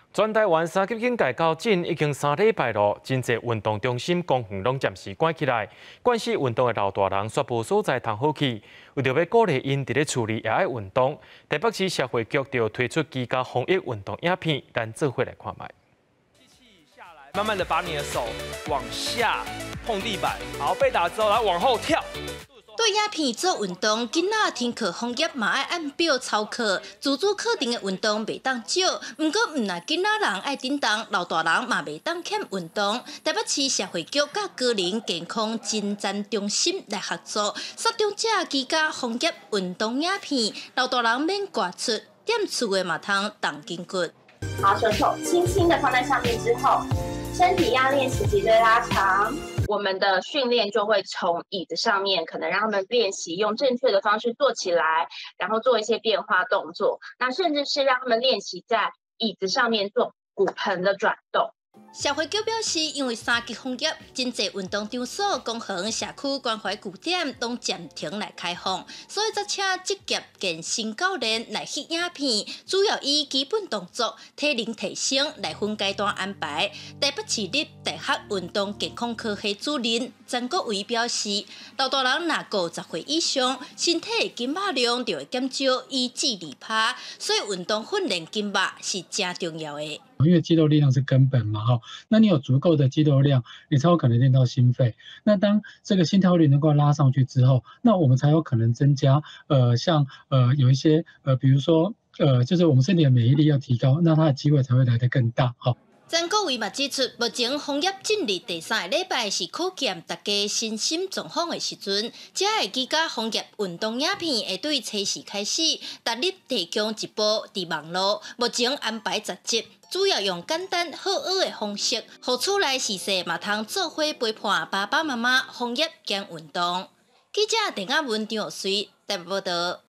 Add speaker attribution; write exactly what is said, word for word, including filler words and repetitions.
Speaker 1: 全台湾三级警戒到今已经三礼拜了，真侪运动中心、公园拢暂时关起来。关系运动的老大人宣布所在通好去，为着要鼓励因伫咧厝里也爱运动，台北市社会局就推出居家防疫运动影片，咱做伙来看卖。
Speaker 2: 机器下来，慢慢的把你的手往下碰地板，好，被打之后，然后往后跳。
Speaker 3: 对影片做运动，囡仔听课枫叶嘛爱按表操课，自主课程的运动袂当少。毋过，毋若囡仔人爱叮当，老大人嘛袂当欠运动。台北市社会局甲个人健康进展中心来合作，杀中者居家枫叶运动影片，老大人免挂出，踮厝的嘛通动筋骨。
Speaker 4: 好，手手轻轻的放在上面之后，身体要练习脊椎拉长。 我们的训练就会从椅子上面，可能让他们练习用正确的方式坐起来，然后做一些变化动作。那甚至是让他们练习在椅子上面做骨盆的转动。
Speaker 3: 社会局表示，因为三级防疫，真侪运动场所、公园、社区关怀据点都暂停来开放，所以则请职业健身教练来翕影片，主要以基本动作、体能提升来分阶段安排。台北市立大学运动健康科系主任曾国伟表示，老大人若五十岁以上，身体的筋肉量就会减少，以至二趴，所以运动训练筋肉是真重要的。
Speaker 5: 因为肌肉力量是根本嘛，哈，那你有足够的肌肉量，你才有可能练到心肺。那当这个心跳率能够拉上去之后，那我们才有可能增加，呃，像呃有一些呃，比如说呃，就是我们身体的免疫力要提高，那它的机会才会来得更大，哈。
Speaker 3: 曾国伟嘛指出，目前枫叶进入第三个礼拜是考验大家身心状况的时阵，这个居家枫叶运动影片会对初时开始，逐日提供一部伫网络，目前安排十集，主要用简单好学的方式，互厝内事细嘛通做伙陪伴爸爸妈妈枫叶兼运动。记者陈雅文、张学水台北报道。